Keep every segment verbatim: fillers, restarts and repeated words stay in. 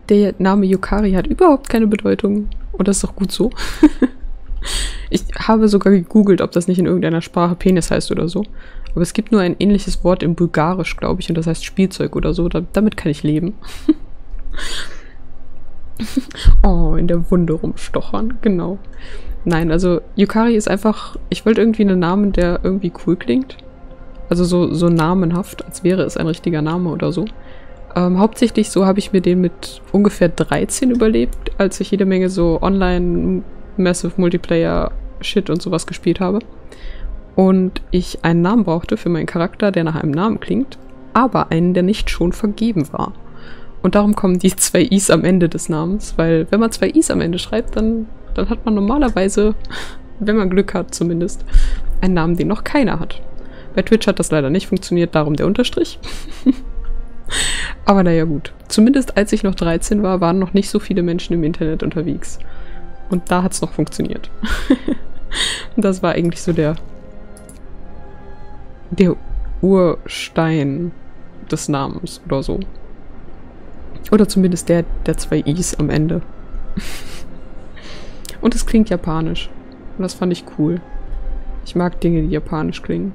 der Name Yukari hat überhaupt keine Bedeutung. Und das ist doch gut so. Ich habe sogar gegoogelt, ob das nicht in irgendeiner Sprache Penis heißt oder so. Aber es gibt nur ein ähnliches Wort in Bulgarisch, glaube ich, und das heißt Spielzeug oder so. Da, damit kann ich leben. Oh, in der Wunde rumstochern, genau. Nein, also Yukari ist einfach... Ich wollte irgendwie einen Namen, der irgendwie cool klingt. Also so, so namenhaft, als wäre es ein richtiger Name oder so. Ähm, hauptsächlich so habe ich mir den mit ungefähr dreizehn überlebt, als ich jede Menge so online Massive Multiplayer Shit und sowas gespielt habe. Und ich einen Namen brauchte für meinen Charakter, der nach einem Namen klingt, aber einen, der nicht schon vergeben war. Und darum kommen die zwei I's am Ende des Namens, weil wenn man zwei I's am Ende schreibt, dann, dann hat man normalerweise, wenn man Glück hat zumindest, einen Namen, den noch keiner hat. Bei Twitch hat das leider nicht funktioniert, darum der Unterstrich. Aber naja gut. Zumindest als ich noch dreizehn war, waren noch nicht so viele Menschen im Internet unterwegs. Und da hat es noch funktioniert. Und das war eigentlich so der, der Urstein des Namens oder so. Oder zumindest der der zwei I's am Ende. Und es klingt japanisch. Und das fand ich cool. Ich mag Dinge, die japanisch klingen.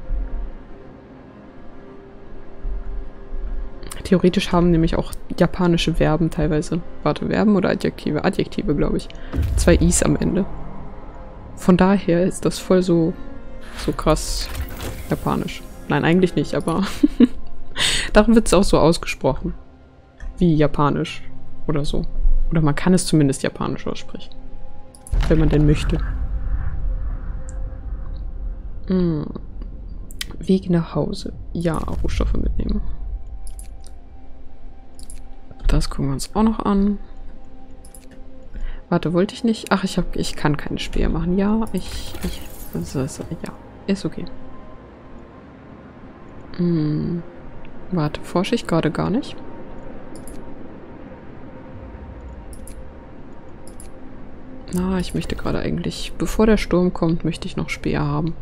Theoretisch haben nämlich auch japanische Verben teilweise. Warte, Verben oder Adjektive? Adjektive, glaube ich. Zwei I's am Ende. Von daher ist das voll so, so krass japanisch. Nein, eigentlich nicht, aber darum wird es auch so ausgesprochen. Wie japanisch oder so. Oder man kann es zumindest japanisch aussprechen. Wenn man denn möchte. Hm. Weg nach Hause. Ja, Rohstoffe mitnehmen. Das gucken wir uns auch noch an. Warte, wollte ich nicht? Ach, ich hab, ich kann keine Speer machen. Ja, ich, ich, das ist, ja, ist okay. Hm. Warte, forsche ich gerade gar nicht? Na, ich möchte gerade eigentlich, bevor der Sturm kommt, möchte ich noch Speer haben.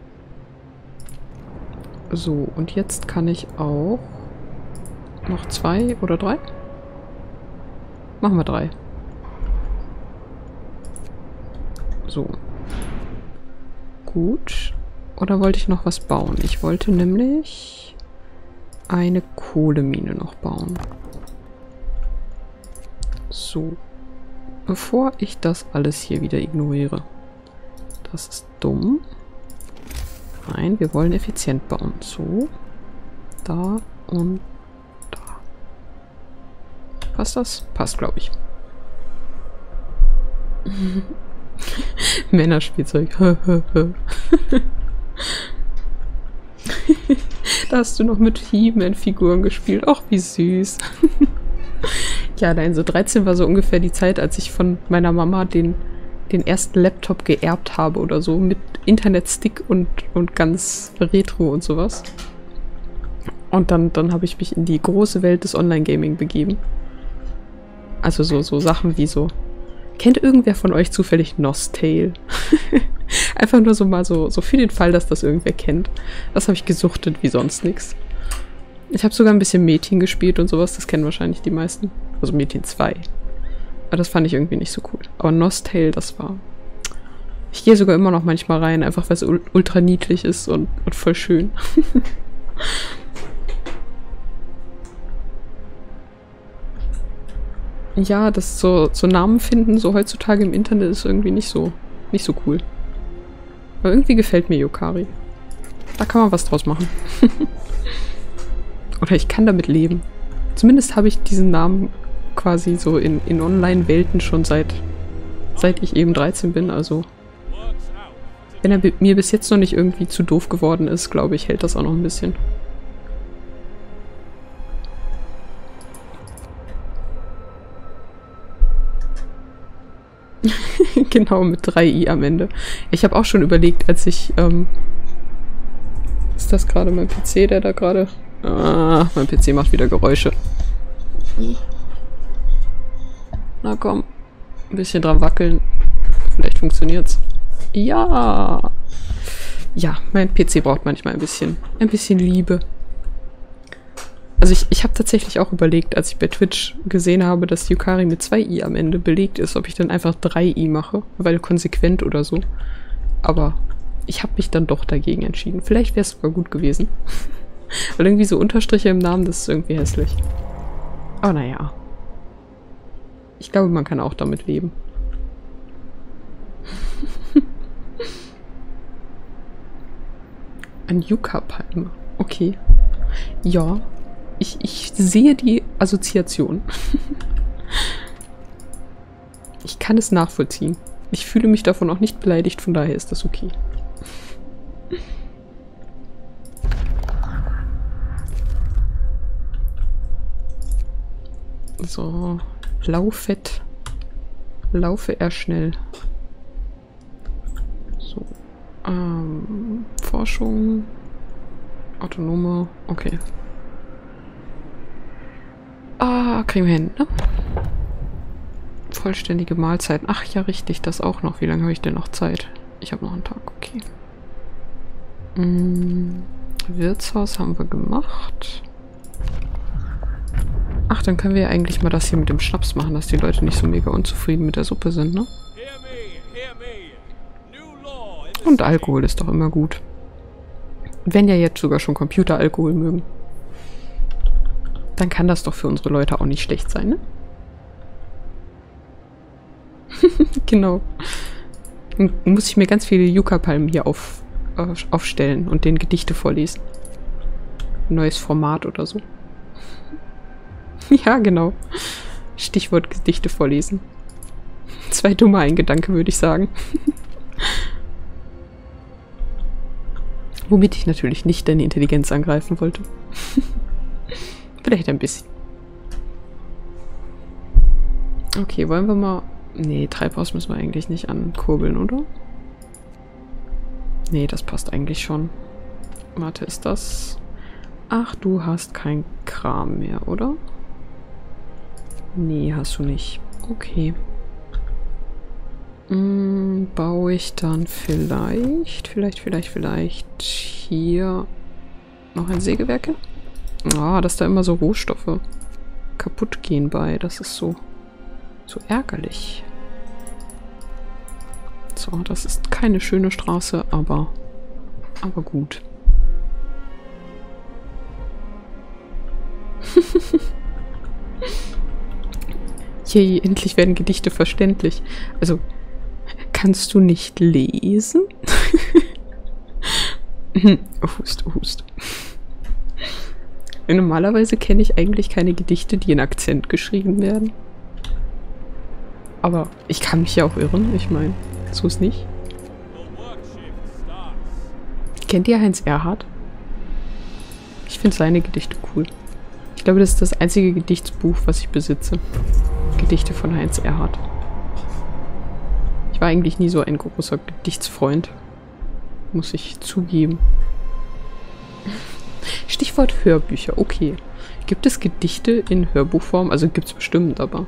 So, und jetzt kann ich auch noch zwei oder drei? Machen wir drei. So. Gut. Oder wollte ich noch was bauen? Ich wollte nämlich eine Kohlemine noch bauen. So. Bevor ich das alles hier wieder ignoriere. Das ist dumm. Nein, wir wollen effizient bauen. So. Da und da. Passt das? Passt, glaube ich. Männerspielzeug. Da hast du noch mit He-Man-Figuren gespielt. Och, wie süß. Ja, nein, so dreizehn war so ungefähr die Zeit, als ich von meiner Mama den, den ersten Laptop geerbt habe oder so. Mit Internetstick und, und ganz Retro und sowas. Und dann, dann habe ich mich in die große Welt des Online-Gaming begeben. Also so, so Sachen wie so... Kennt irgendwer von euch zufällig Nostale? Einfach nur so mal so, so für den Fall, dass das irgendwer kennt. Das habe ich gesuchtet wie sonst nix. Ich habe sogar ein bisschen Metin gespielt und sowas. Das kennen wahrscheinlich die meisten. Also Metin zwei. Aber das fand ich irgendwie nicht so cool. Aber Nostale, das war... Ich gehe sogar immer noch manchmal rein, einfach weil es ultra niedlich ist und, und voll schön. Ja, das so, so Namen finden, so heutzutage im Internet, ist irgendwie nicht so, nicht so cool. Aber irgendwie gefällt mir Yukari. Da kann man was draus machen. Oder ich kann damit leben. Zumindest habe ich diesen Namen quasi so in, in Online-Welten schon seit, seit ich eben dreizehn bin, also... Wenn er mir bis jetzt noch nicht irgendwie zu doof geworden ist, glaube ich, hält das auch noch ein bisschen. Genau, mit drei i am Ende. Ich habe auch schon überlegt, als ich, ähm... Ist das gerade mein P C, der da gerade... Ah, mein P C macht wieder Geräusche. Na komm. Ein bisschen dran wackeln. Vielleicht funktioniert's. Ja! Ja, mein P C braucht manchmal ein bisschen, ein bisschen Liebe. Also ich, ich habe tatsächlich auch überlegt, als ich bei Twitch gesehen habe, dass Yukari mit zwei i am Ende belegt ist, ob ich dann einfach drei i mache, weil konsequent oder so. Aber ich habe mich dann doch dagegen entschieden. Vielleicht wäre es sogar gut gewesen. Weil irgendwie so Unterstriche im Namen, das ist irgendwie hässlich. Aber naja. Ich glaube, man kann auch damit leben. Ein Yucca-Palme. Okay. Ja. Ich, ich sehe die Assoziation. Ich kann es nachvollziehen. Ich fühle mich davon auch nicht beleidigt, von daher ist das okay. So, laufet. Laufe er schnell. So. Ähm, Forschung. Autonome. Okay. Ah, kriegen wir hin, ne? Vollständige Mahlzeiten. Ach ja, richtig, das auch noch. Wie lange habe ich denn noch Zeit? Ich habe noch einen Tag, okay. Hm, Wirtshaus haben wir gemacht. Ach, dann können wir ja eigentlich mal das hier mit dem Schnaps machen, dass die Leute nicht so mega unzufrieden mit der Suppe sind, ne? Und Alkohol ist doch immer gut. Wenn ja jetzt sogar schon Computeralkohol mögen. Dann kann das doch für unsere Leute auch nicht schlecht sein, ne? Genau. Dann muss ich mir ganz viele Yucca-Palmen hier auf, äh, aufstellen und denen Gedichte vorlesen. Neues Format oder so. Ja, genau. Stichwort Gedichte vorlesen. Zwei dumme ein Gedanke, würde ich sagen. Womit ich natürlich nicht deine Intelligenz angreifen wollte. Vielleicht ein bisschen. Okay, wollen wir mal... Nee, Treibhaus müssen wir eigentlich nicht ankurbeln, oder? Nee, das passt eigentlich schon. Warte, ist das... Ach, du hast kein Kram mehr, oder? Nee, hast du nicht. Okay. Hm, baue ich dann vielleicht, vielleicht, vielleicht, vielleicht hier noch ein Sägewerk? Ah, dass da immer so Rohstoffe kaputt gehen bei. Das ist so, so ärgerlich. So, das ist keine schöne Straße, aber, aber gut. Yay, endlich werden Gedichte verständlich. Also, kannst du nicht lesen? Hust, hust. Normalerweise kenne ich eigentlich keine Gedichte, die in Akzent geschrieben werden. Aber ich kann mich ja auch irren, ich meine, so ist nicht. Kennt ihr Heinz Erhardt? Ich finde seine Gedichte cool. Ich glaube, das ist das einzige Gedichtsbuch, was ich besitze. Gedichte von Heinz Erhardt. Ich war eigentlich nie so ein großer Gedichtsfreund. Muss ich zugeben. Stichwort Hörbücher. Okay. Gibt es Gedichte in Hörbuchform? Also gibt es bestimmt, aber...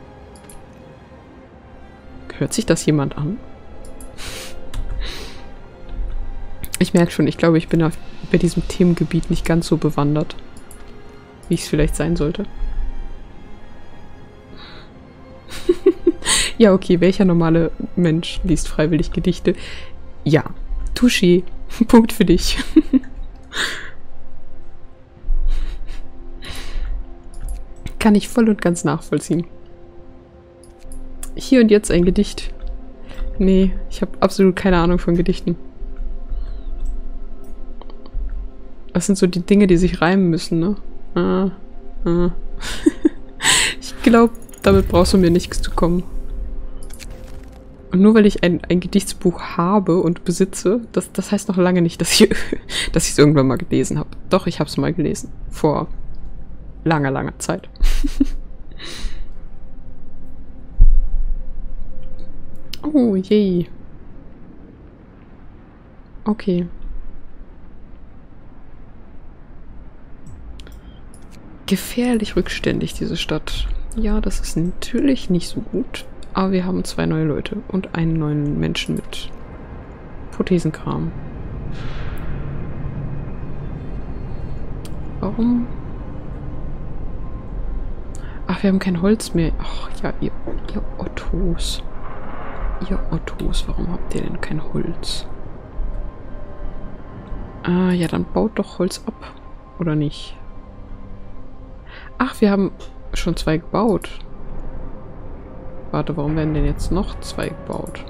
Hört sich das jemand an? Ich merke schon, ich glaube, ich bin auf, bei diesem Themengebiet nicht ganz so bewandert, wie ich es vielleicht sein sollte. Ja, okay, welcher normale Mensch liest freiwillig Gedichte? Ja, Touché. Punkt für dich. Kann ich voll und ganz nachvollziehen. Hier und jetzt ein Gedicht. Nee, ich habe absolut keine Ahnung von Gedichten. Das sind so die Dinge, die sich reimen müssen, ne? Ah, ah. Ich glaube, damit brauchst du mir nichts zu kommen. Und nur weil ich ein, ein Gedichtsbuch habe und besitze, das, das heißt noch lange nicht, dass ich dass ich es irgendwann mal gelesen habe. Doch, ich habe es mal gelesen. Vor langer, langer Zeit. Oh, je. Okay. Gefährlich rückständig, diese Stadt. Ja, das ist natürlich nicht so gut. Aber wir haben zwei neue Leute und einen neuen Menschen mit Prothesenkram. Warum? Ach, wir haben kein Holz mehr. Ach ja, ihr, ihr Ottos. Ihr Ottos, warum habt ihr denn kein Holz? Ah, ja, dann baut doch Holz ab. Oder nicht? Ach, wir haben schon zwei gebaut. Warte, warum werden denn jetzt noch zwei gebaut?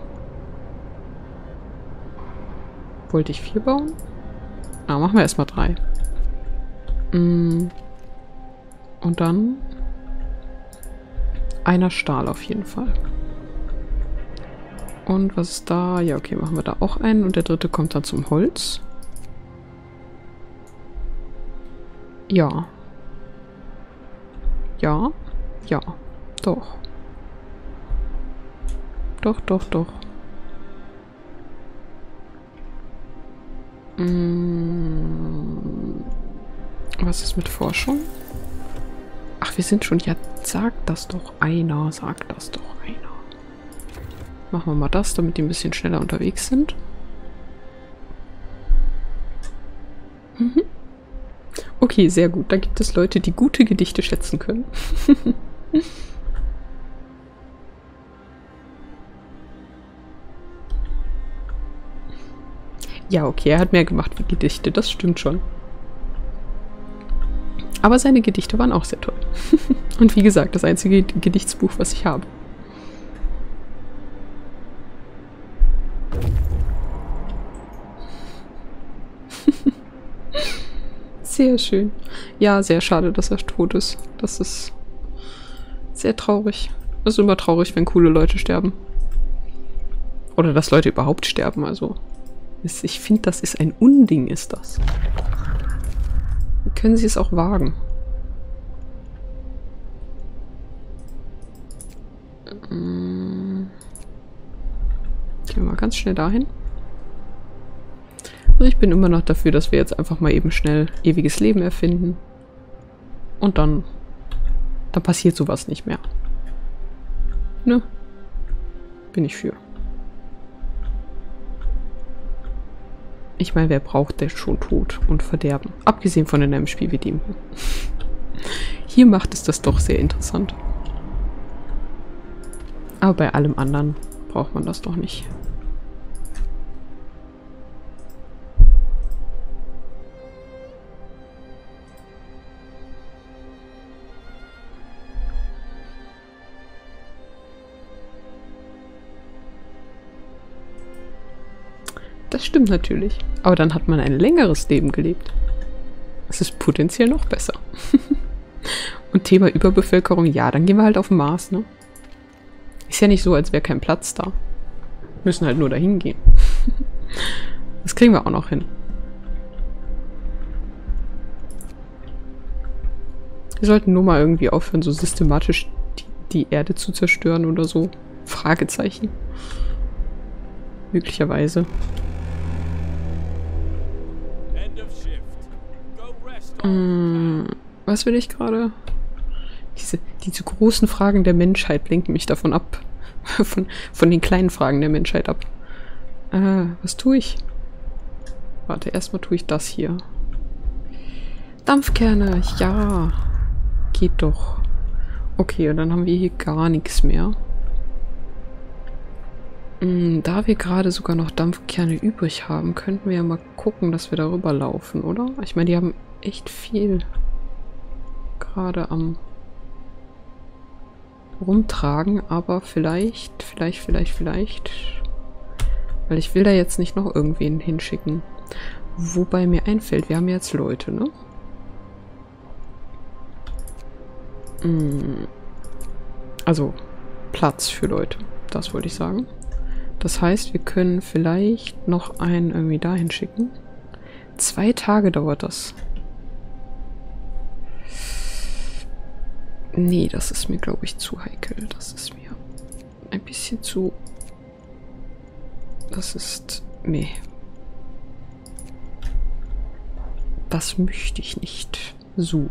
Wollte ich vier bauen? Na, machen wir erstmal drei. Mm. Und dann einer Stahl auf jeden Fall. Und was ist da? Ja, okay, machen wir da auch einen. Und der dritte kommt dann zum Holz. Ja. Ja. Ja. Doch. Doch, doch, doch. Hm. Was ist mit Forschung? Ach, wir sind schon... Ja, sag das doch einer. Sag das doch einer. Machen wir mal das, damit die ein bisschen schneller unterwegs sind. Mhm. Okay, sehr gut. Da gibt es Leute, die gute Gedichte schätzen können. Ja, okay, er hat mehr gemacht wie Gedichte, das stimmt schon. Aber seine Gedichte waren auch sehr toll. Und wie gesagt, das einzige Gedichtsbuch, was ich habe. Sehr schön. Ja, sehr schade, dass er tot ist. Das ist sehr traurig. Es ist immer traurig, wenn coole Leute sterben. Oder dass Leute überhaupt sterben, also. Ich finde, das ist ein Unding, ist das. Können Sie es auch wagen? Gehen wir mal ganz schnell dahin. Also ich bin immer noch dafür, dass wir jetzt einfach mal eben schnell ewiges Leben erfinden. Und dann, dann passiert sowas nicht mehr. Ne? Bin ich für. Ich meine, wer braucht denn schon Tod und Verderben? Abgesehen von in einem Spiel wie dem. Hier macht es das doch sehr interessant. Aber bei allem anderen braucht man das doch nicht. Das stimmt natürlich. Aber dann hat man ein längeres Leben gelebt. Es ist potenziell noch besser. Und Thema Überbevölkerung, ja, dann gehen wir halt auf den Mars, ne? Ist ja nicht so, als wäre kein Platz da. Müssen halt nur dahin gehen. Das kriegen wir auch noch hin. Wir sollten nur mal irgendwie aufhören, so systematisch die, die Erde zu zerstören oder so. Fragezeichen. Möglicherweise. Hm, was will ich gerade? Diese, diese großen Fragen der Menschheit lenken mich davon ab. Von, von den kleinen Fragen der Menschheit ab. Äh, was tue ich? Warte, erstmal tue ich das hier. Dampfkerne, ja. Geht doch. Okay, und dann haben wir hier gar nichts mehr. Hm, da wir gerade sogar noch Dampfkerne übrig haben, könnten wir ja mal gucken, dass wir darüber laufen, oder? Ich meine, die haben echt viel gerade am rumtragen, aber vielleicht, vielleicht, vielleicht, vielleicht, weil ich will da jetzt nicht noch irgendwen hinschicken. Wobei mir einfällt, wir haben jetzt Leute, ne? Hm. Also Platz für Leute, das wollte ich sagen. Das heißt, wir können vielleicht noch einen irgendwie dahin schicken. Zwei Tage dauert das. Nee, das ist mir, glaube ich, zu heikel. Das ist mir ein bisschen zu... Das ist... Nee. Das möchte ich nicht. So.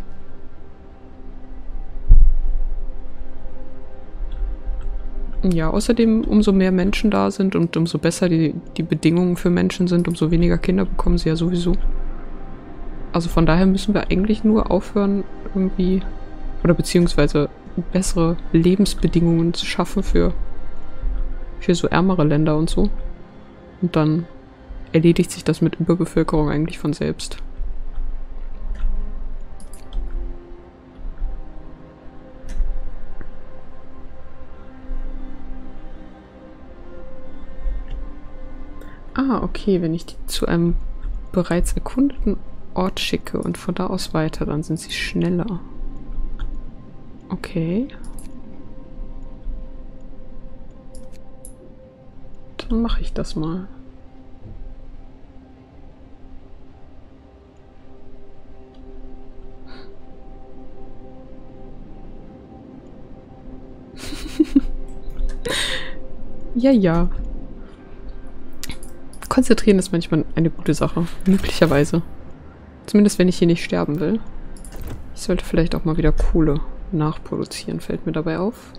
Ja, außerdem, umso mehr Menschen da sind und umso besser die, die Bedingungen für Menschen sind, umso weniger Kinder bekommen sie ja sowieso. Also von daher müssen wir eigentlich nur aufhören, irgendwie... Oder beziehungsweise bessere Lebensbedingungen zu schaffen für, für so ärmere Länder und so. Und dann erledigt sich das mit Überbevölkerung eigentlich von selbst. Ah, okay, wenn ich die zu einem bereits erkundeten Ort schicke und von da aus weiter, dann sind sie schneller. Okay. Dann mache ich das mal. Ja, ja. Konzentrieren ist manchmal eine gute Sache. Möglicherweise. Zumindest wenn ich hier nicht sterben will. Ich sollte vielleicht auch mal wieder Kohle nachproduzieren, fällt mir dabei auf.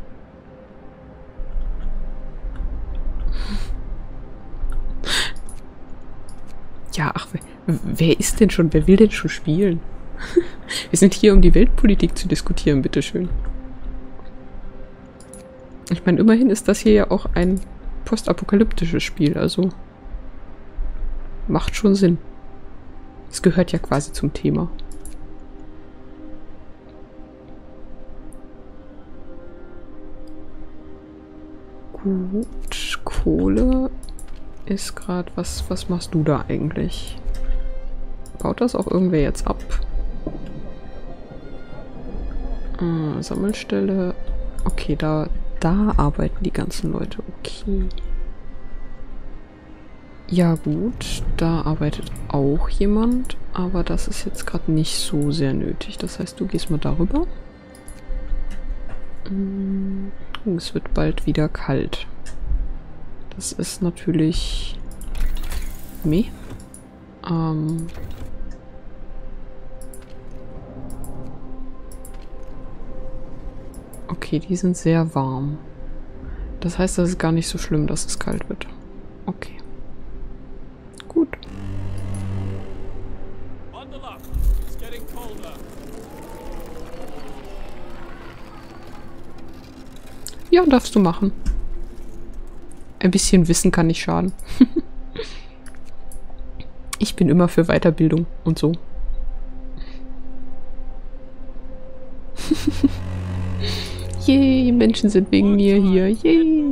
Ja, ach, wer, wer ist denn schon, wer will denn schon spielen? Wir sind hier, um die Weltpolitik zu diskutieren, bitteschön. Ich meine, immerhin ist das hier ja auch ein postapokalyptisches Spiel, also macht schon Sinn. Es gehört ja quasi zum Thema. Gut, Kohle ist gerade... Was, was machst du da eigentlich? Baut das auch irgendwer jetzt ab? Ah, Sammelstelle. Okay, da, da arbeiten die ganzen Leute. Okay. Ja gut, da arbeitet auch jemand, aber das ist jetzt gerade nicht so sehr nötig. Das heißt, du gehst mal darüber. Es wird bald wieder kalt. Das ist natürlich... Meh. Ähm... Okay, die sind sehr warm. Das heißt, das ist gar nicht so schlimm, dass es kalt wird. Okay. Gut. Ja, darfst du machen. Ein bisschen Wissen kann nicht schaden. Ich bin immer für Weiterbildung und so. Yay, Menschen sind wegen mir hier. Yay.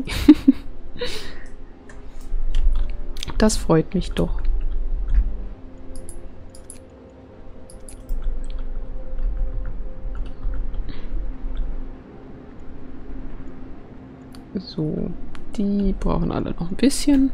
Das freut mich doch. So, die brauchen alle noch ein bisschen.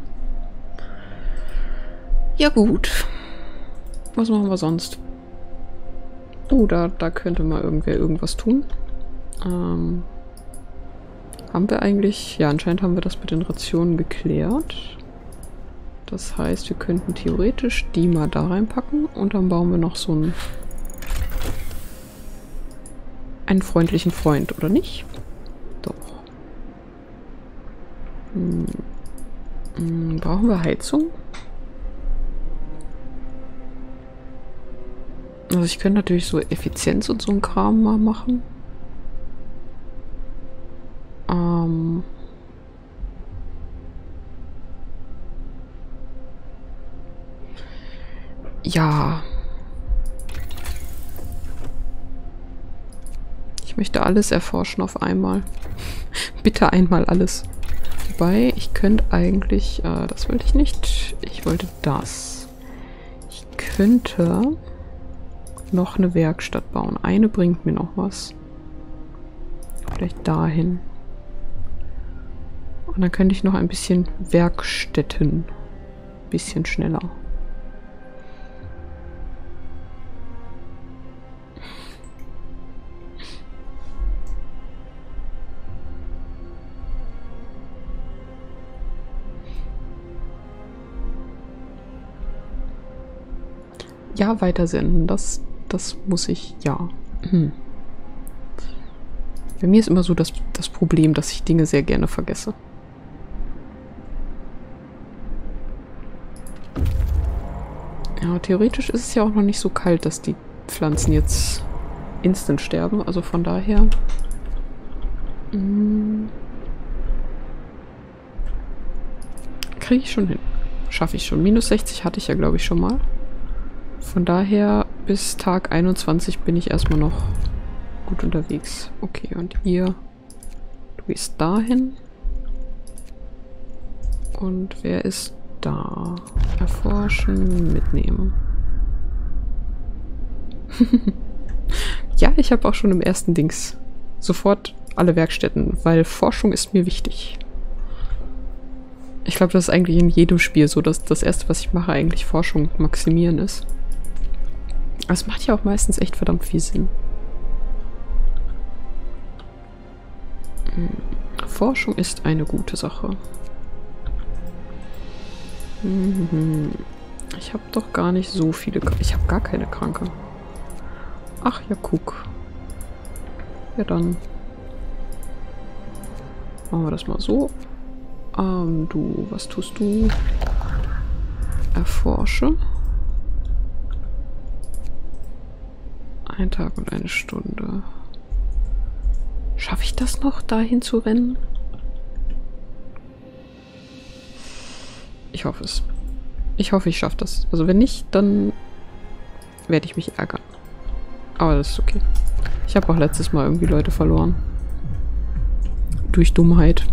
Ja gut. Was machen wir sonst? Oh, da, da könnte mal irgendwer irgendwas tun. Ähm, haben wir eigentlich... Ja, anscheinend haben wir das mit den Rationen geklärt. Das heißt, wir könnten theoretisch die mal da reinpacken und dann bauen wir noch so einen, einen freundlichen Freund, oder nicht? Doch. Hm. Hm, brauchen wir Heizung? Also ich könnte natürlich so Effizienz und so ein Kram mal machen. Ähm... Ja. Ich möchte alles erforschen auf einmal. Bitte einmal alles. Wobei, ich könnte eigentlich... Äh, das wollte ich nicht. Ich wollte das. Ich könnte noch eine Werkstatt bauen. Eine bringt mir noch was. Vielleicht dahin. Und dann könnte ich noch ein bisschen Werkstätten. Bisschen schneller. Ja, weitersenden. Das, das muss ich, ja. Hm. Bei mir ist immer so das, das Problem, dass ich Dinge sehr gerne vergesse. Ja, theoretisch ist es ja auch noch nicht so kalt, dass die Pflanzen jetzt instant sterben. Also von daher Hm. Kriege ich schon hin. Schaffe ich schon. Minus sechzig hatte ich ja, glaube ich, schon mal. Von daher bis Tag einundzwanzig bin ich erstmal noch gut unterwegs. Okay, und ihr, du gehst dahin. Und wer ist da? Erforschen, mitnehmen. Ja, ich habe auch schon im ersten Dings sofort alle Werkstätten, weil Forschung ist mir wichtig. Ich glaube, das ist eigentlich in jedem Spiel so, dass das erste, was ich mache, eigentlich Forschung maximieren ist. Aber es macht ja auch meistens echt verdammt viel Sinn. Hm. Forschung ist eine gute Sache. Mhm. Ich habe doch gar nicht so viele... Ich habe gar keine Kranke. Ach ja, guck. Ja, dann machen wir das mal so. Ähm, du, was tust du? Erforsche. Ein Tag und eine Stunde. Schaffe ich das noch, dahin zu rennen? Ich hoffe es. Ich hoffe, ich schaffe das. Also wenn nicht, dann werde ich mich ärgern. Aber das ist okay. Ich habe auch letztes Mal irgendwie Leute verloren. Durch Dummheit.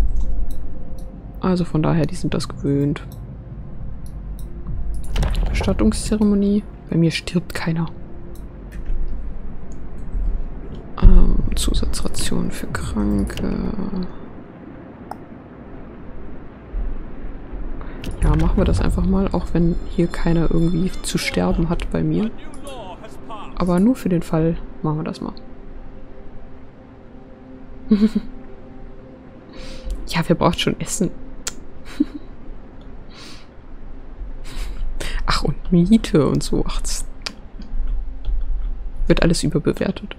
Also von daher, die sind das gewöhnt. Bestattungszeremonie. Bei mir stirbt keiner. Ähm, Zusatzration für Kranke. Ja, machen wir das einfach mal, auch wenn hier keiner irgendwie zu sterben hat bei mir. Aber nur für den Fall machen wir das mal. Ja, wer braucht schon Essen? Ach, und Miete und so. Ach, das wird alles überbewertet.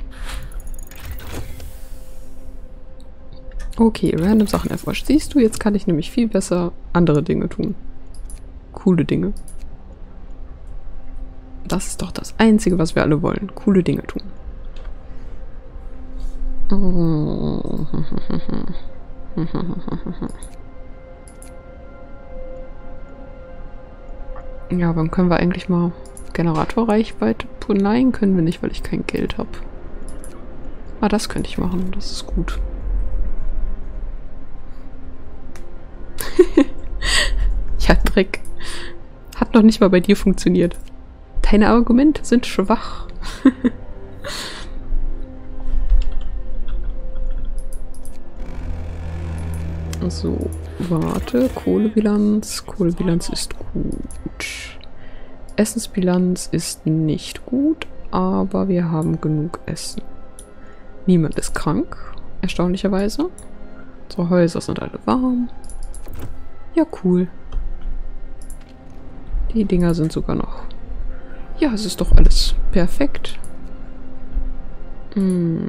Okay, random Sachen erforscht. Siehst du, jetzt kann ich nämlich viel besser andere Dinge tun. Coole Dinge. Das ist doch das Einzige, was wir alle wollen. Coole Dinge tun. Ja, wann können wir eigentlich mal Generatorreichweite? Nein, können wir nicht, weil ich kein Geld habe. Ah, das könnte ich machen. Das ist gut. Ja, Dreck. Hat noch nicht mal bei dir funktioniert. Deine Argumente sind schwach. So, warte. Kohlebilanz. Kohlebilanz ist gut. Essensbilanz ist nicht gut, aber wir haben genug Essen. Niemand ist krank, erstaunlicherweise. Unsere Häuser sind alle warm. Ja, cool. Die Dinger sind sogar noch... Ja, es ist doch alles perfekt. Hm.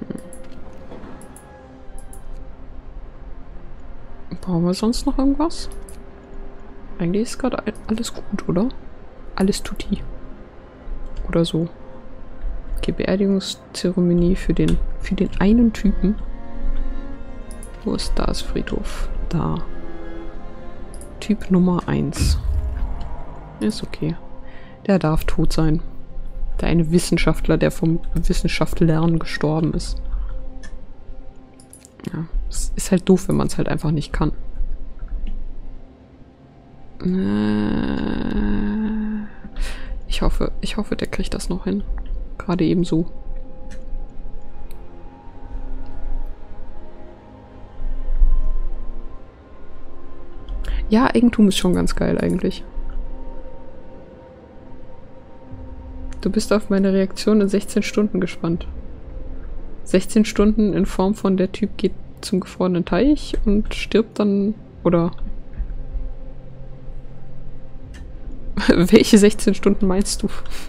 Brauchen wir sonst noch irgendwas? Eigentlich ist gerade alles gut, oder? Alles tutti. Oder so. Okay, Beerdigungszeremonie für den, für den einen Typen. Wo ist das Friedhof? Da. Typ Nummer eins. Ist okay. Der darf tot sein. Der eine Wissenschaftler, der vom Wissenschaftslernen gestorben ist. Ja, es ist halt doof, wenn man es halt einfach nicht kann. Ich hoffe, ich hoffe, der kriegt das noch hin. Gerade eben so. Ja, Eigentum ist schon ganz geil eigentlich. Du bist auf meine Reaktion in sechzehn Stunden gespannt. sechzehn Stunden in Form von der Typ geht zum gefrorenen Teich und stirbt dann, oder... Welche sechzehn Stunden meinst du?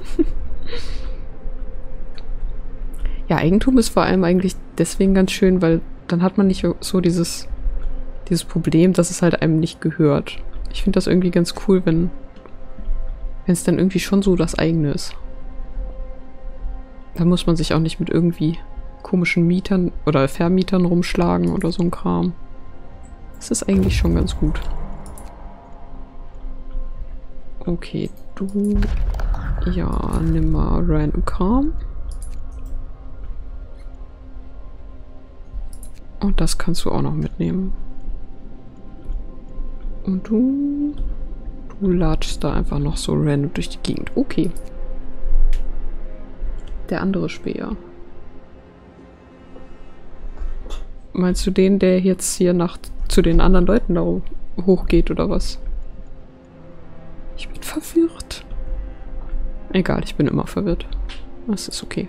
Ja, Eigentum ist vor allem eigentlich deswegen ganz schön, weil dann hat man nicht so dieses, dieses Problem, dass es halt einem nicht gehört. Ich finde das irgendwie ganz cool, wenn wenn es dann irgendwie schon so das eigene ist. Da muss man sich auch nicht mit irgendwie komischen Mietern oder Vermietern rumschlagen oder so ein Kram. Das ist eigentlich schon ganz gut. Okay, du... Ja, nimm mal random Kram. Und das kannst du auch noch mitnehmen. Und du... Du latschst da einfach noch so random durch die Gegend. Okay. Der andere Speer. Meinst du den, der jetzt hier nach zu den anderen Leuten da hochgeht oder was? Ich bin verwirrt. Egal, ich bin immer verwirrt. Das ist okay.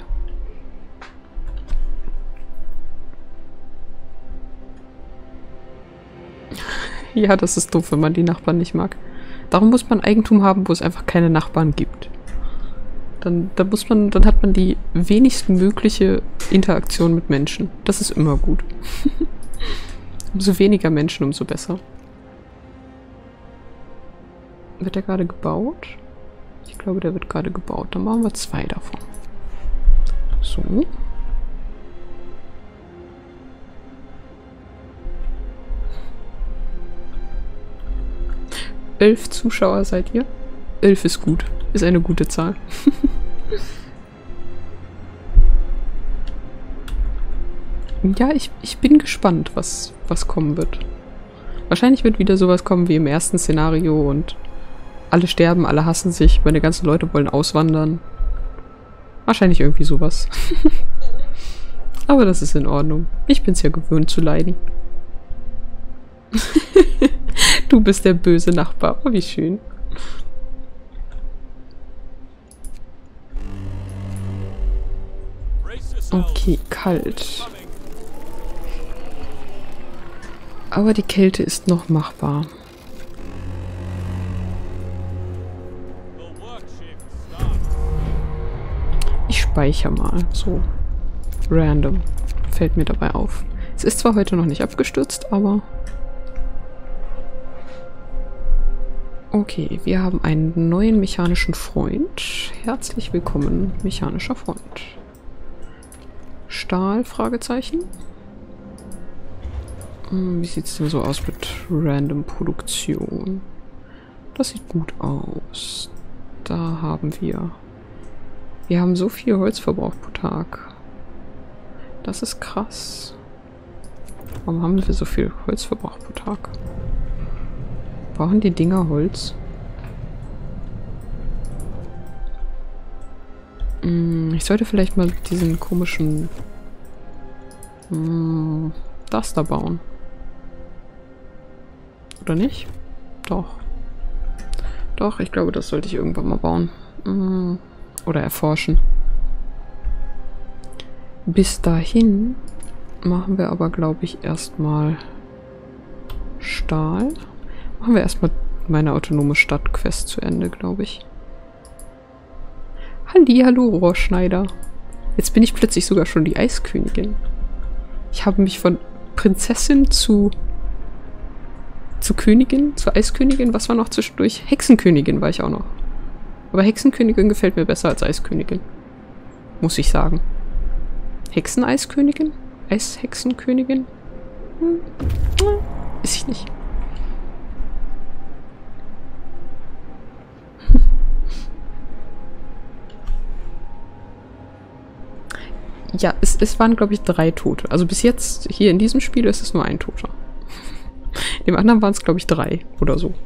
Ja, das ist doof, wenn man die Nachbarn nicht mag. Darum muss man Eigentum haben, wo es einfach keine Nachbarn gibt. Dann, dann muss man, dann hat man die wenigsten mögliche Interaktion mit Menschen. Das ist immer gut. Umso weniger Menschen, umso besser. Wird der gerade gebaut? Ich glaube, der wird gerade gebaut. Dann machen wir zwei davon. So. Elf Zuschauer seid ihr? Elf ist gut. Ist eine gute Zahl. Ja, ich, ich bin gespannt, was, was kommen wird. Wahrscheinlich wird wieder sowas kommen wie im ersten Szenario und alle sterben, alle hassen sich, meine ganzen Leute wollen auswandern. Wahrscheinlich irgendwie sowas. Aber das ist in Ordnung. Ich bin's ja gewöhnt zu leiden. Du bist der böse Nachbar. Oh, wie schön. Okay, kalt. Aber die Kälte ist noch machbar. Ich speichere mal. So. Random. Fällt mir dabei auf. Es ist zwar heute noch nicht abgestürzt, aber... Okay, wir haben einen neuen mechanischen Freund. Herzlich willkommen, mechanischer Freund. Stahl, Fragezeichen. Hm, wie sieht es denn so aus mit Random Produktion? Das sieht gut aus. Da haben wir... Wir haben so viel Holzverbrauch pro Tag. Das ist krass. Warum haben wir so viel Holzverbrauch pro Tag? Brauchen die Dinger Holz? Hm, ich sollte vielleicht mal diesen komischen... Hm, das da bauen. Oder nicht? Doch. Doch, ich glaube, das sollte ich irgendwann mal bauen. Hm, oder erforschen. Bis dahin machen wir aber, glaube ich, erstmal Stahl. Machen wir erstmal meine autonome Stadt-Quest zu Ende, glaube ich. Hallihallo, Rohrschneider. Jetzt bin ich plötzlich sogar schon die Eiskönigin. Ich habe mich von Prinzessin zu zu Königin, zur Eiskönigin, was war noch zwischendurch? Hexenkönigin war ich auch noch. Aber Hexenkönigin gefällt mir besser als Eiskönigin. Muss ich sagen. Hexeneiskönigin? Eishexenkönigin? Hm. Hm. Weiß ich nicht. Ja, es, es waren, glaube ich, drei Tote. Also bis jetzt, hier in diesem Spiel, ist es nur ein Toter. In dem anderen waren es, glaube ich, drei oder so.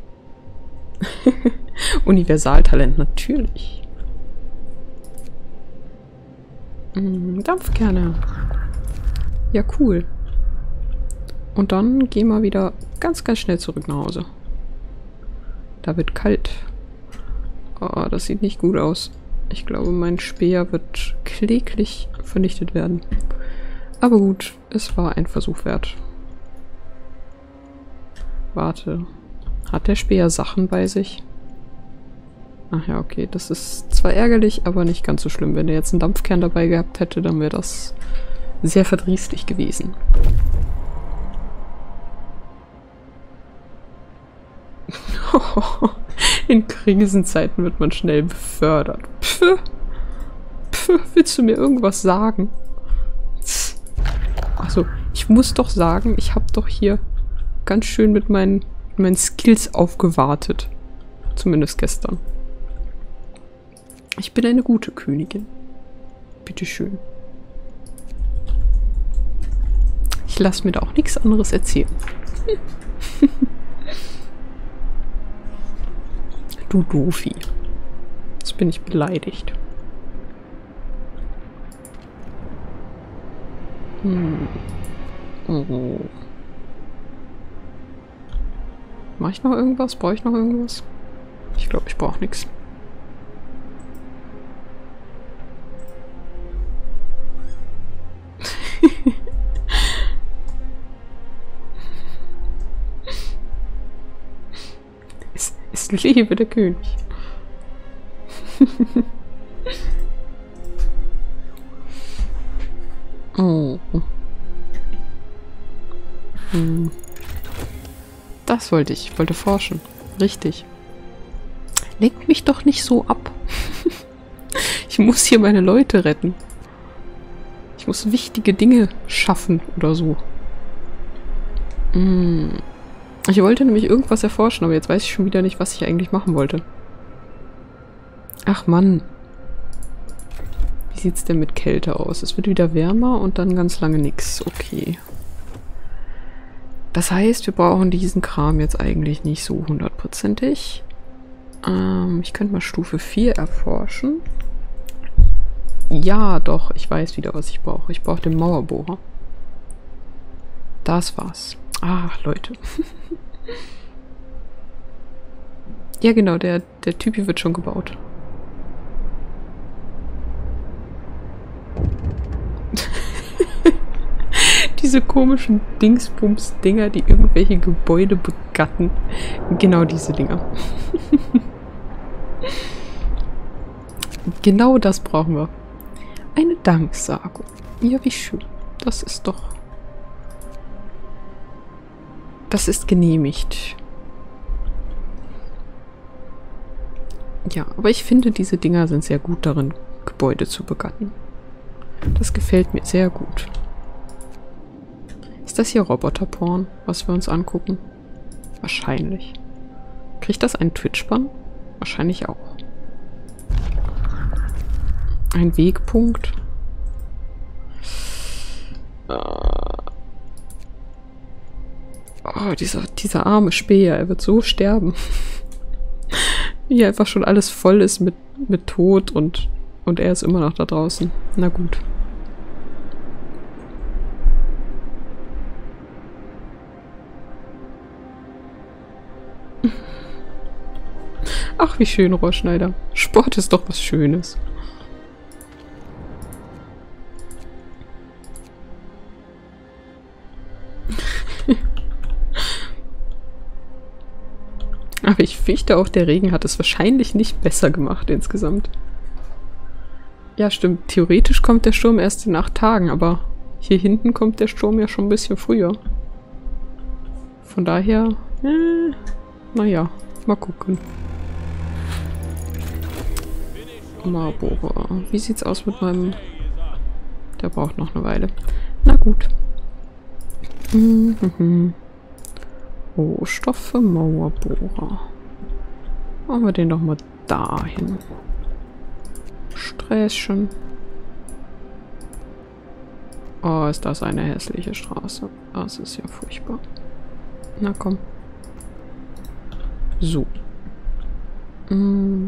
Universaltalent, natürlich. Mm, Dampfkerne. Ja, cool. Und dann gehen wir wieder ganz, ganz schnell zurück nach Hause. Da wird kalt. Oh, das sieht nicht gut aus. Ich glaube, mein Speer wird kläglich vernichtet werden. Aber gut, es war ein Versuch wert. Warte. Hat der Speer Sachen bei sich? Ach ja, okay. Das ist zwar ärgerlich, aber nicht ganz so schlimm. Wenn er jetzt einen Dampfkern dabei gehabt hätte, dann wäre das sehr verdrießlich gewesen. In Krisenzeiten wird man schnell befördert. Pff. Pff, willst du mir irgendwas sagen? Also, ich muss doch sagen, ich habe doch hier ganz schön mit meinen, meinen Skills aufgewartet. Zumindest gestern. Ich bin eine gute Königin. Bitteschön. Ich lasse mir da auch nichts anderes erzählen. Du Doofi. Jetzt bin ich beleidigt. Hm. Oh. Mache ich noch irgendwas? Brauche ich noch irgendwas? Ich glaube, ich brauche nichts. es, es lebe der König. Oh. Hm. Das wollte ich. Ich wollte forschen. Richtig. Lenkt mich doch nicht so ab. Ich muss hier meine Leute retten. Ich muss wichtige Dinge schaffen oder so. Hm. Ich wollte nämlich irgendwas erforschen, aber jetzt weiß ich schon wieder nicht, was ich eigentlich machen wollte. Ach Mann. Wie sieht es denn mit Kälte aus? Es wird wieder wärmer und dann ganz lange nichts. Okay. Das heißt, wir brauchen diesen Kram jetzt eigentlich nicht so hundertprozentig. Ähm, ich könnte mal Stufe vier erforschen. Ja, doch. Ich weiß wieder, was ich brauche. Ich brauche den Mauerbohrer. Das war's. Ach, Leute. Ja, genau. Der, der Typ hier wird schon gebaut. Diese komischen Dingsbums-Dinger, die irgendwelche Gebäude begatten. Genau diese Dinger. Genau das brauchen wir. Eine Danksagung. Ja, wie schön. Das ist doch... Das ist genehmigt. Ja, aber ich finde, diese Dinger sind sehr gut darin, Gebäude zu begatten. Das gefällt mir sehr gut. Ist das hier Roboterporn, was wir uns angucken? Wahrscheinlich. Kriegt das einen Twitch-Bann? Wahrscheinlich auch. Ein Wegpunkt. Oh, dieser, dieser arme Späher, er wird so sterben. Wie einfach schon alles voll ist mit, mit Tod und, und er ist immer noch da draußen. Na gut. Ach, wie schön, Rohrschneider. Sport ist doch was Schönes. Aber ich fürchte auch, der Regen hat es wahrscheinlich nicht besser gemacht insgesamt. Ja, stimmt. Theoretisch kommt der Sturm erst in acht Tagen, aber hier hinten kommt der Sturm ja schon ein bisschen früher. Von daher, äh, naja, mal gucken. Mauerbohrer. Wie sieht's aus mit meinem... Der braucht noch eine Weile. Na gut. Mhm. Rohstoffe, Mauerbohrer. Machen wir den doch mal dahin. Sträßchen. Oh, ist das eine hässliche Straße. Das ist ja furchtbar. Na komm. So. Mm.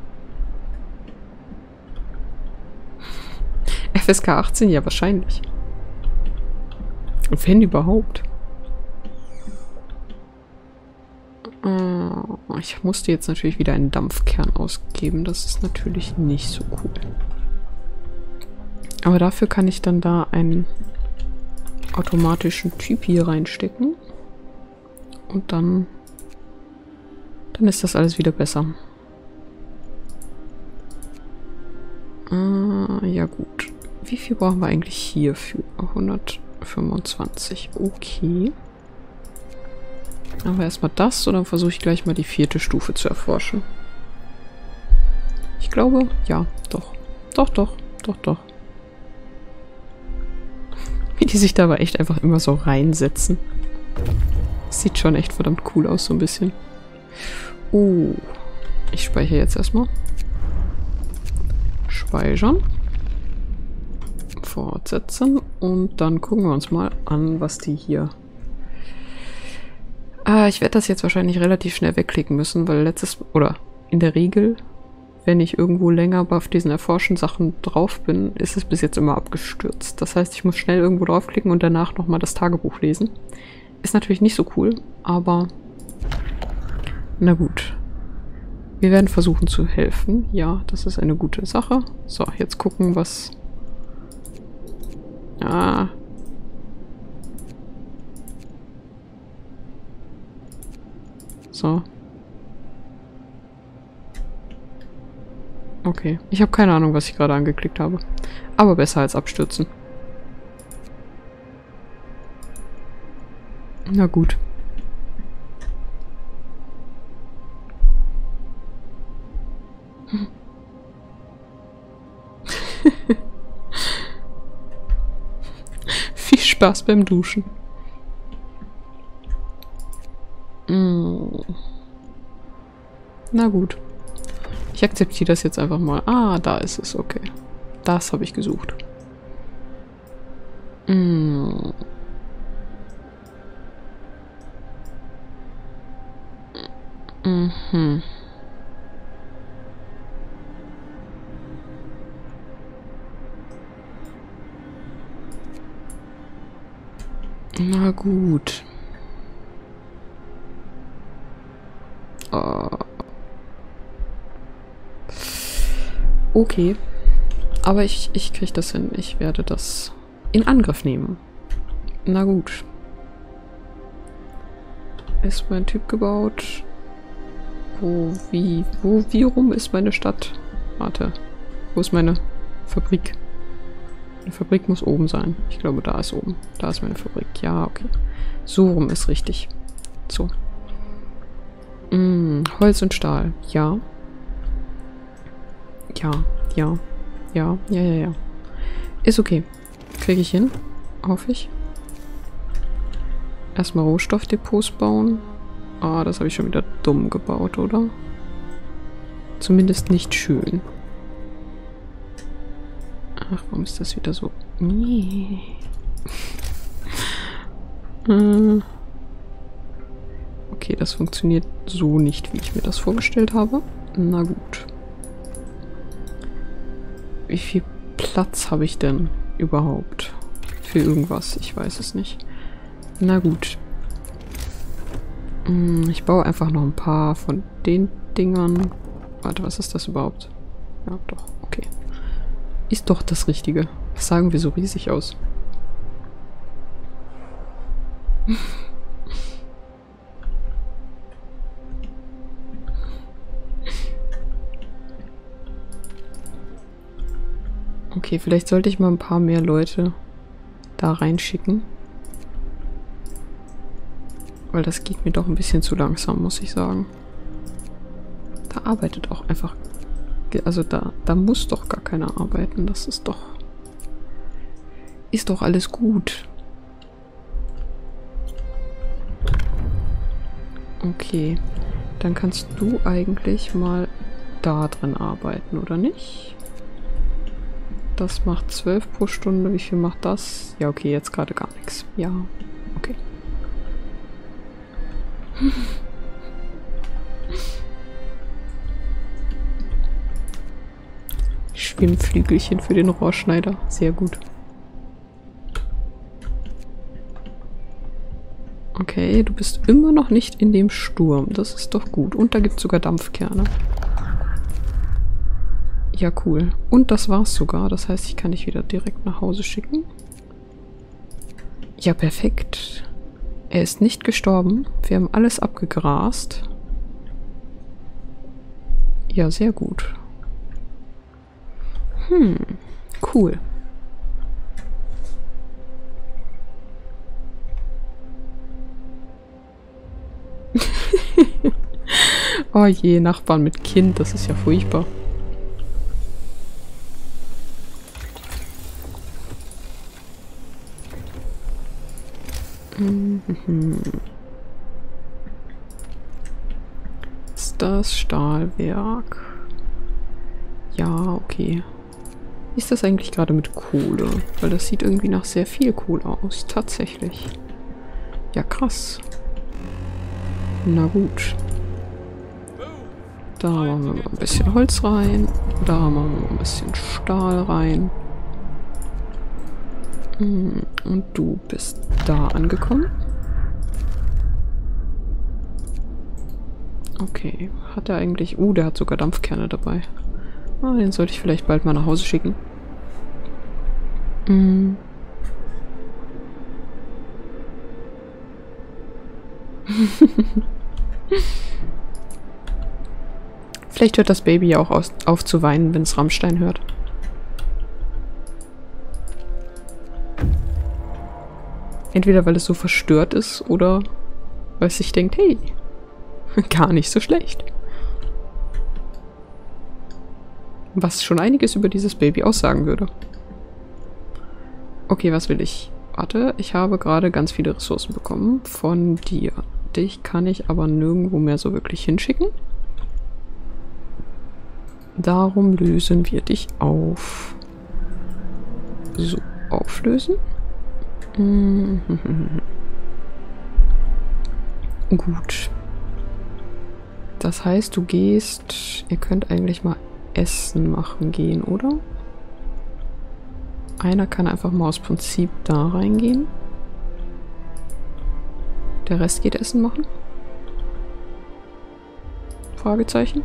F S K achtzehn, ja wahrscheinlich. Wenn überhaupt. Uh, ich musste jetzt natürlich wieder einen Dampfkern ausgeben. Das ist natürlich nicht so cool. Aber dafür kann ich dann da einen automatischen Typ hier reinstecken. Und dann... Dann ist das alles wieder besser. Uh, ja gut. Wie viel brauchen wir eigentlich hierfür? hundertfünfundzwanzig. Okay. Aber erstmal das, und dann versuche ich gleich mal die vierte Stufe zu erforschen. Ich glaube, ja, doch. Doch, doch, doch, doch. Wie die sich da aber echt einfach immer so reinsetzen. Sieht schon echt verdammt cool aus, so ein bisschen. Oh. Ich speichere jetzt erstmal. Speichern. Fortsetzen. Und dann gucken wir uns mal an, was die hier... Ah, ich werde das jetzt wahrscheinlich relativ schnell wegklicken müssen, weil letztes... Oder in der Regel, wenn ich irgendwo länger auf diesen erforschen Sachen drauf bin, ist es bis jetzt immer abgestürzt. Das heißt, ich muss schnell irgendwo draufklicken und danach nochmal das Tagebuch lesen. Ist natürlich nicht so cool, aber... Na gut. Wir werden versuchen zu helfen. Ja, das ist eine gute Sache. So, jetzt gucken, was... Ah... So. Okay. Ich habe keine Ahnung, was ich gerade angeklickt habe. Aber besser als abstürzen. Na gut. Hm. Viel Spaß beim Duschen. Mm. Na gut. Ich akzeptiere das jetzt einfach mal. Ah, da ist es. Okay. Das habe ich gesucht. Mm. Mhm. Na gut. Uh. Okay. Aber ich, ich kriege das hin. Ich werde das in Angriff nehmen. Na gut. Ist mein Typ gebaut? Wo, wie, wo, wie rum ist meine Stadt? Warte. Wo ist meine Fabrik? Die Fabrik muss oben sein. Ich glaube, da ist oben. Da ist meine Fabrik. Ja, okay. So rum ist richtig. So. Mm, Holz und Stahl. Ja. Ja, ja. Ja, ja, ja, ja. Ist okay. Kriege ich hin. Hoffe ich. Erstmal Rohstoffdepots bauen. Ah, das habe ich schon wieder dumm gebaut, oder? Zumindest nicht schön. Ach, warum ist das wieder so? Nee. äh. Okay, das funktioniert so nicht, wie ich mir das vorgestellt habe. Na gut. Wie viel Platz habe ich denn überhaupt für irgendwas? Ich weiß es nicht. Na gut. Ich baue einfach noch ein paar von den Dingern. Warte, was ist das überhaupt? Ja, doch, okay. Ist doch das Richtige. Was sagen wir so riesig aus? Okay, vielleicht sollte ich mal ein paar mehr Leute da reinschicken. Weil das geht mir doch ein bisschen zu langsam, muss ich sagen. Da arbeitet auch einfach... Also da, da muss doch gar keiner arbeiten. Das ist doch... Ist doch alles gut. Okay. Dann kannst du eigentlich mal da drin arbeiten, oder nicht? Das macht zwölf pro Stunde. Wie viel macht das? Ja, okay, jetzt gerade gar nichts. Ja, okay. Schwimmflügelchen für den Rohrschneider. Sehr gut. Okay, du bist immer noch nicht in dem Sturm. Das ist doch gut. Und da gibt es sogar Dampfkerne. Ja, cool. Und das war's sogar. Das heißt, ich kann dich wieder direkt nach Hause schicken. Ja, perfekt. Er ist nicht gestorben. Wir haben alles abgegrast. Ja, sehr gut. Hm, cool. Oh je, Nachbarn mit Kind, das ist ja furchtbar. Mhm. Ist das Stahlwerk? Ja, okay. Wie ist das eigentlich gerade mit Kohle? Weil das sieht irgendwie nach sehr viel Kohle aus. Tatsächlich. Ja, krass. Na gut. Da machen wir mal ein bisschen Holz rein. Da machen wir mal ein bisschen Stahl rein. Und du bist da angekommen. Okay. Hat er eigentlich... Uh, der hat sogar Dampfkerne dabei. Ah, den sollte ich vielleicht bald mal nach Hause schicken. Mm. Vielleicht hört das Baby ja auch aus, auf zu weinen, wenn es Rammstein hört. Entweder weil es so verstört ist oder weil es sich denkt, hey, gar nicht so schlecht. Was schon einiges über dieses Baby aussagen würde. Okay, was will ich? Warte, ich habe gerade ganz viele Ressourcen bekommen von dir. Dich kann ich aber nirgendwo mehr so wirklich hinschicken. Darum lösen wir dich auf. So, auflösen. Mhm. Gut. Das heißt, du gehst... Ihr könnt eigentlich mal Essen machen gehen, oder? Einer kann einfach mal aus Prinzip da reingehen. Der Rest geht Essen machen? Fragezeichen?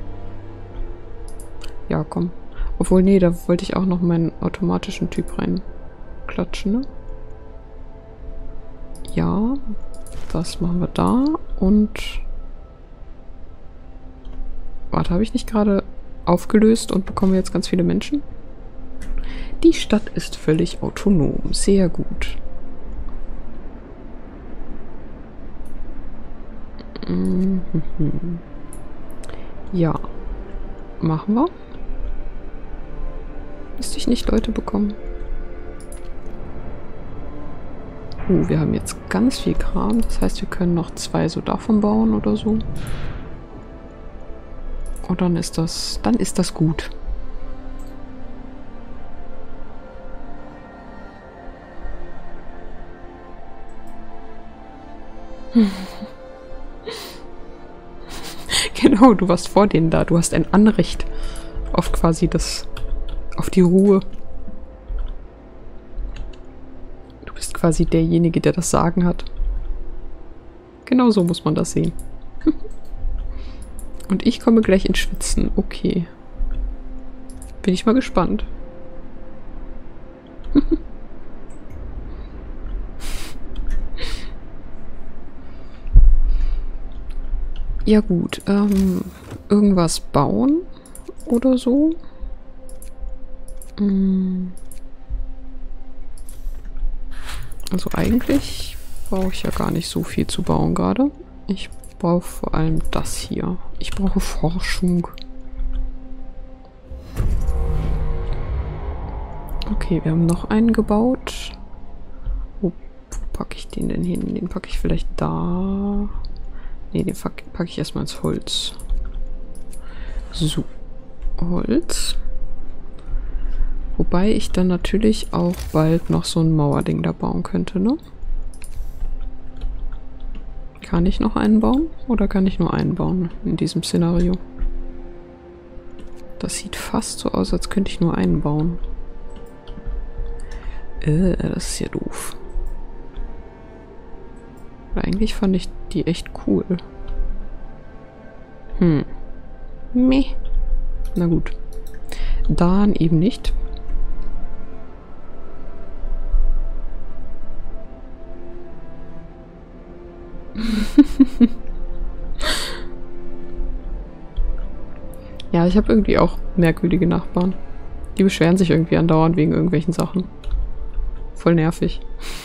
Ja, komm. Obwohl, nee, da wollte ich auch noch meinen automatischen Typ reinklatschen, ne? Ja, das machen wir da und... Warte, habe ich nicht gerade aufgelöst und bekommen jetzt ganz viele Menschen? Die Stadt ist völlig autonom. Sehr gut. Mhm. Ja. Machen wir. Müsste ich nicht Leute bekommen? Uh, wir haben jetzt ganz viel Kram. Das heißt, wir können noch zwei so davon bauen oder so. Und dann ist das, dann ist das gut. Genau, du warst vor denen da. Du hast ein Anrecht auf quasi das, auf die Ruhe. Du bist quasi derjenige, der das Sagen hat. Genau so muss man das sehen. Und ich komme gleich ins Schwitzen. Okay. Bin ich mal gespannt. Ja gut, ähm, irgendwas bauen oder so. Also eigentlich brauche ich ja gar nicht so viel zu bauen gerade. Ich brauche vor allem das hier. Ich brauche Forschung. Okay, wir haben noch einen gebaut. Wo, wo packe ich den denn hin? Den packe ich vielleicht da. Ne, den packe ich erstmal ins Holz. So. Holz. Wobei ich dann natürlich auch bald noch so ein Mauerding da bauen könnte, ne? Kann ich noch einen bauen? Oder kann ich nur einen bauen in diesem Szenario? Das sieht fast so aus, als könnte ich nur einen bauen. Äh, das ist ja doof. Aber eigentlich fand ich die echt cool. Hm. Meh. Na gut. Dann eben nicht. Ja, ich habe irgendwie auch merkwürdige Nachbarn. Die beschweren sich irgendwie andauernd wegen irgendwelchen Sachen. Voll nervig.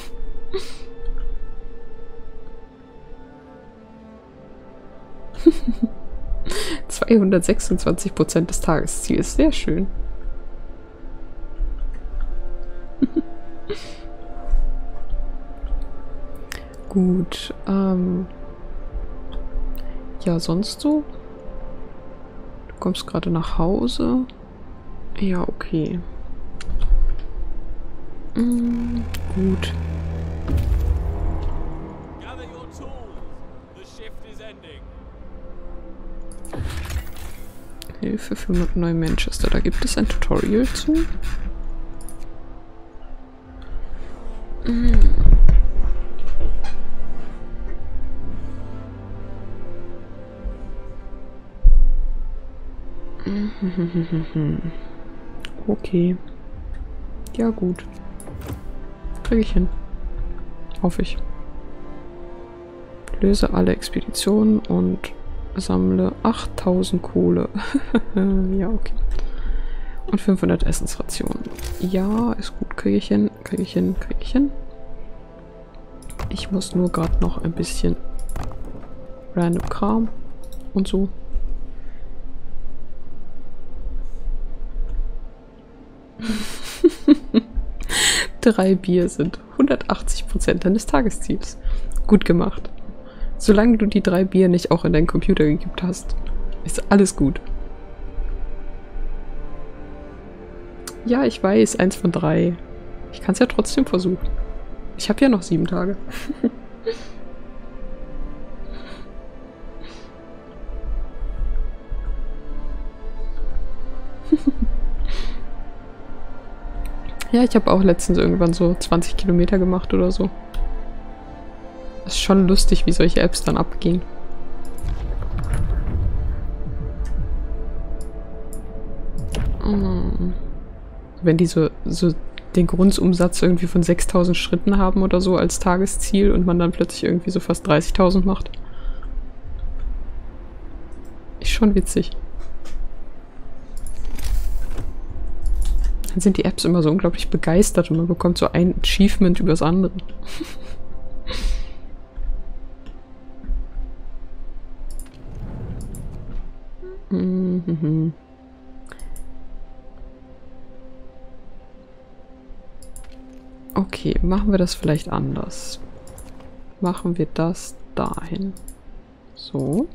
zweihundertsechsundzwanzig Prozent des Tagesziels. Sehr schön. Gut, ähm... ja, sonst so? Du kommst gerade nach Hause. Ja, okay. Mm, gut. Hilfe für Neu-Manchester. Da gibt es ein Tutorial zu. Mm. Okay. Ja, gut. Kriege ich hin. Hoffe ich. Löse alle Expeditionen und sammle achttausend Kohle. Ja, okay. Und fünfhundert Essensrationen. Ja, ist gut. Kriege ich hin, kriege ich hin, kriege ich hin. Ich muss nur gerade noch ein bisschen random Kram und so. Drei Bier sind hundertachtzig Prozent deines Tagesziels. Gut gemacht. Solange du die drei Bier nicht auch in deinen Computer gekippt hast, ist alles gut. Ja, ich weiß, eins von drei. Ich kann es ja trotzdem versuchen. Ich habe ja noch sieben Tage. Ja, ich habe auch letztens irgendwann so zwanzig Kilometer gemacht oder so. Ist schon lustig, wie solche Apps dann abgehen. Wenn die so, so den Grundumsatz irgendwie von sechstausend Schritten haben oder so als Tagesziel und man dann plötzlich irgendwie so fast dreißigtausend macht. Ist schon witzig. Dann sind die Apps immer so unglaublich begeistert und man bekommt so ein Achievement übers andere. Mhm. Okay, machen wir das vielleicht anders. Machen wir das dahin. So.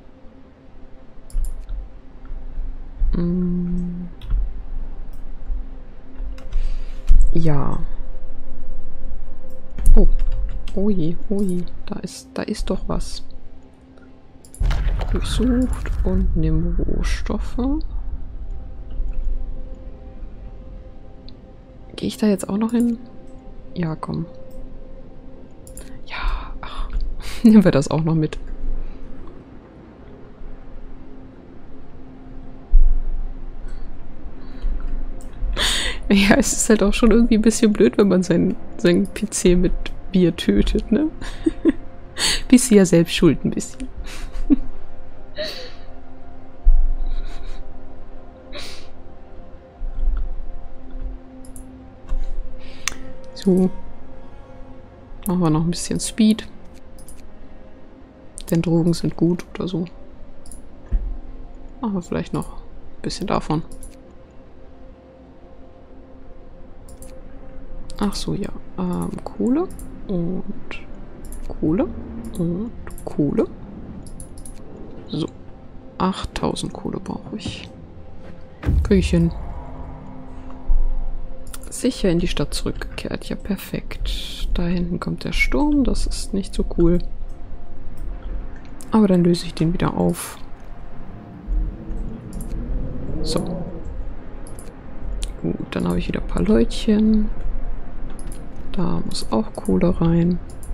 Mm. Ja. Oh. Oh je, oh je. Da ist, da ist doch was. Durchsucht und nimm Rohstoffe. Gehe ich da jetzt auch noch hin? Ja, komm. Ja, ach. Nehmen wir das auch noch mit. Ja, es ist halt auch schon irgendwie ein bisschen blöd, wenn man seinen, seinen P C mit Bier tötet, ne? Bist du ja selbst schuld ein bisschen. So. Machen wir noch ein bisschen Speed. Denn Drogen sind gut oder so. Machen wir vielleicht noch ein bisschen davon. Ach so, ja. Ähm, Kohle und Kohle und Kohle. So. achttausend Kohle brauche ich. Kriege ich hin. Sicher in die Stadt zurückgekehrt. Ja, perfekt. Da hinten kommt der Sturm. Das ist nicht so cool. Aber dann löse ich den wieder auf. So. Gut, dann habe ich wieder ein paar Leutchen. Da muss auch Kohle rein.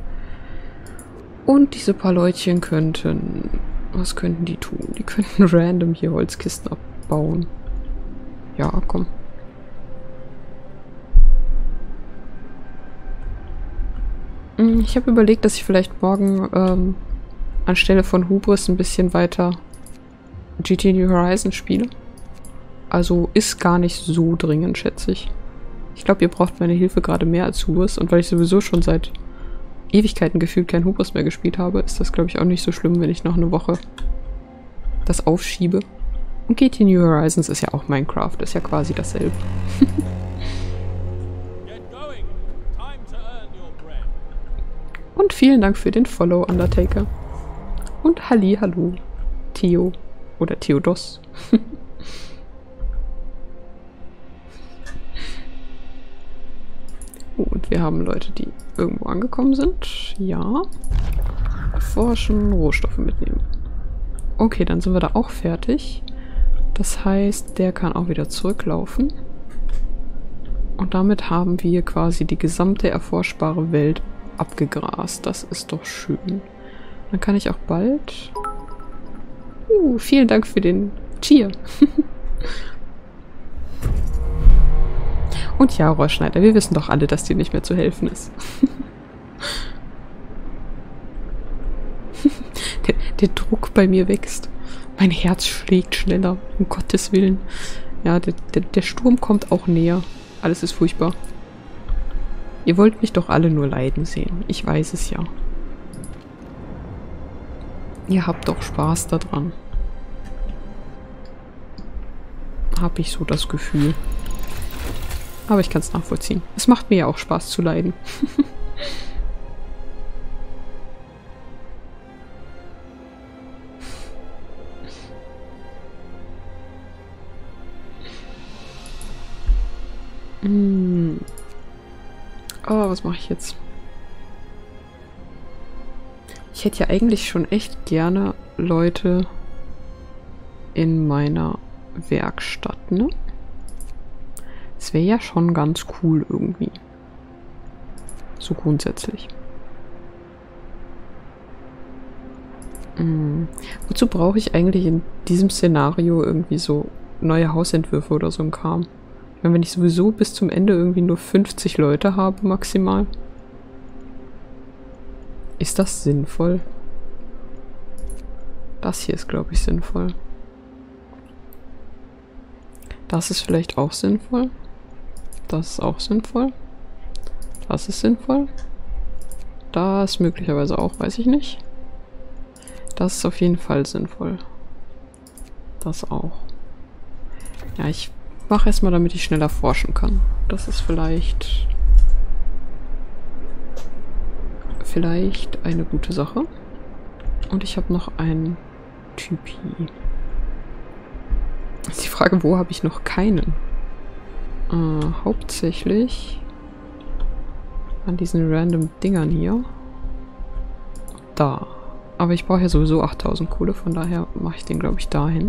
Und diese paar Leutchen könnten... Was könnten die tun? Die könnten random hier Holzkisten abbauen. Ja, komm. Ich habe überlegt, dass ich vielleicht morgen ähm, anstelle von Hubris ein bisschen weiter G T A New Horizons spiele. Also ist gar nicht so dringend, schätze ich. Ich glaube, ihr braucht meine Hilfe gerade mehr als Hubris. Und weil ich sowieso schon seit Ewigkeiten gefühlt kein Hubris mehr gespielt habe, ist das, glaube ich, auch nicht so schlimm, wenn ich noch eine Woche das aufschiebe. Und G T A New Horizons ist ja auch Minecraft, ist ja quasi dasselbe. Und vielen Dank für den Follow, Undertaker. Und Halli, hallo, Theo. Oder Theodos. Und wir haben Leute, die irgendwo angekommen sind. Ja. Erforschen, Rohstoffe mitnehmen. Okay, dann sind wir da auch fertig. Das heißt, der kann auch wieder zurücklaufen. Und damit haben wir quasi die gesamte erforschbare Welt abgegrast. Das ist doch schön. Dann kann ich auch bald... Uh, vielen Dank für den Cheer. Und ja, Rohrschneider, wir wissen doch alle, dass dir nicht mehr zu helfen ist. der, der Druck bei mir wächst. Mein Herz schlägt schneller, um Gottes Willen. Ja, der, der, der Sturm kommt auch näher. Alles ist furchtbar. Ihr wollt mich doch alle nur leiden sehen. Ich weiß es ja. Ihr habt doch Spaß daran. Hab ich so das Gefühl. Aber ich kann es nachvollziehen. Es macht mir ja auch Spaß zu leiden. mm. Oh, was mache ich jetzt? Ich hätte ja eigentlich schon echt gerne Leute in meiner Werkstatt, ne? Das wäre ja schon ganz cool irgendwie. So grundsätzlich. Hm. Wozu brauche ich eigentlich in diesem Szenario irgendwie so neue Hausentwürfe oder so ein Kram? Ich meine, wenn ich sowieso bis zum Ende irgendwie nur fünfzig Leute habe maximal. Ist das sinnvoll? Das hier ist, glaube ich, sinnvoll. Das ist vielleicht auch sinnvoll. Das ist auch sinnvoll. Das ist sinnvoll. Das möglicherweise auch, weiß ich nicht. Das ist auf jeden Fall sinnvoll. Das auch. Ja, ich mache erstmal, damit ich schneller forschen kann. Das ist vielleicht... Vielleicht eine gute Sache. Und ich habe noch ein Typi. Ist die Frage, wo habe ich noch keinen? Äh, hauptsächlich an diesen random Dingern hier. Da. Aber ich brauche ja sowieso achttausend Kohle, von daher mache ich den, glaube ich, dahin.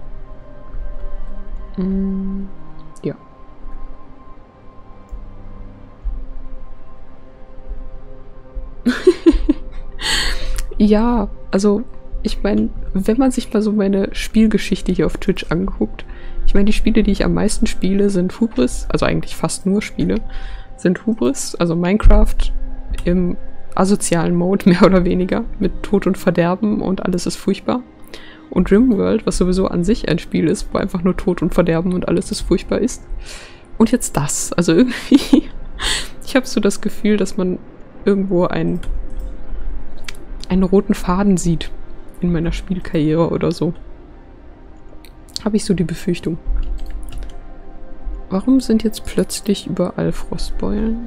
Mm, ja. Ja, also ich meine, wenn man sich mal so meine Spielgeschichte hier auf Twitch anguckt, ich meine, die Spiele, die ich am meisten spiele, sind Hubris, also eigentlich fast nur Spiele, sind Hubris, also Minecraft im asozialen Mode, mehr oder weniger, mit Tod und Verderben und alles ist furchtbar. Und Rimworld, was sowieso an sich ein Spiel ist, wo einfach nur Tod und Verderben und alles ist furchtbar ist. Und jetzt das, also irgendwie, ich habe so das Gefühl, dass man irgendwo ein einen roten Faden sieht in meiner Spielkarriere oder so. Habe ich so die Befürchtung. Warum sind jetzt plötzlich überall Frostbeulen?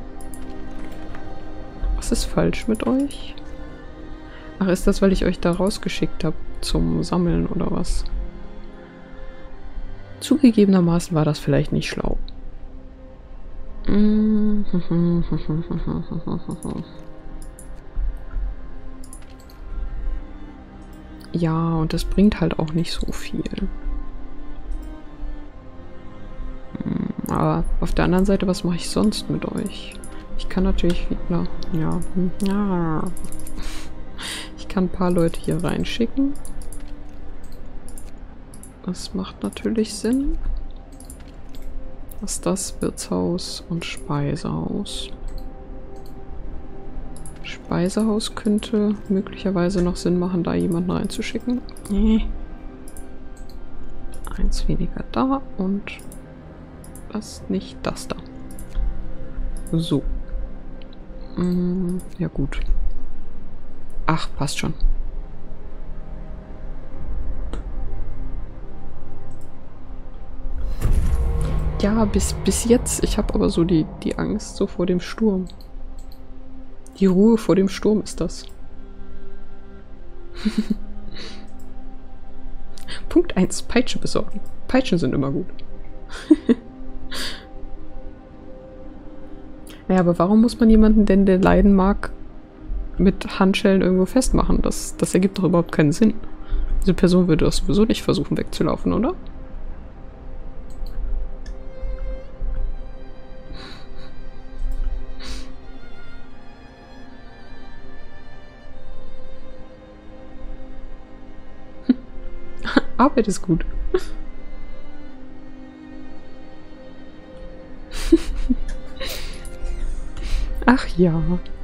Was ist falsch mit euch? Ach, ist das, weil ich euch da rausgeschickt habe zum Sammeln oder was? Zugegebenermaßen war das vielleicht nicht schlau. Ja, und das bringt halt auch nicht so viel. Aber auf der anderen Seite, was mache ich sonst mit euch? Ich kann natürlich wieder... Ja, ja. Ich kann ein paar Leute hier reinschicken. Das macht natürlich Sinn. Was ist das? Wirtshaus und Speisehaus. Speisehaus könnte möglicherweise noch Sinn machen, da jemanden reinzuschicken. Nee. Eins weniger da und das nicht das da. So. Mm, ja gut. Ach, passt schon. Ja, bis, bis jetzt. Ich habe aber so die, die Angst so vor dem Sturm. Die Ruhe vor dem Sturm ist das. Punkt eins. Peitsche besorgen. Peitschen sind immer gut. Naja, aber warum muss man jemanden denn, der leiden mag, mit Handschellen irgendwo festmachen? Das, das ergibt doch überhaupt keinen Sinn. Diese Person würde doch sowieso nicht versuchen wegzulaufen, oder? Arbeit ist gut. Ach ja.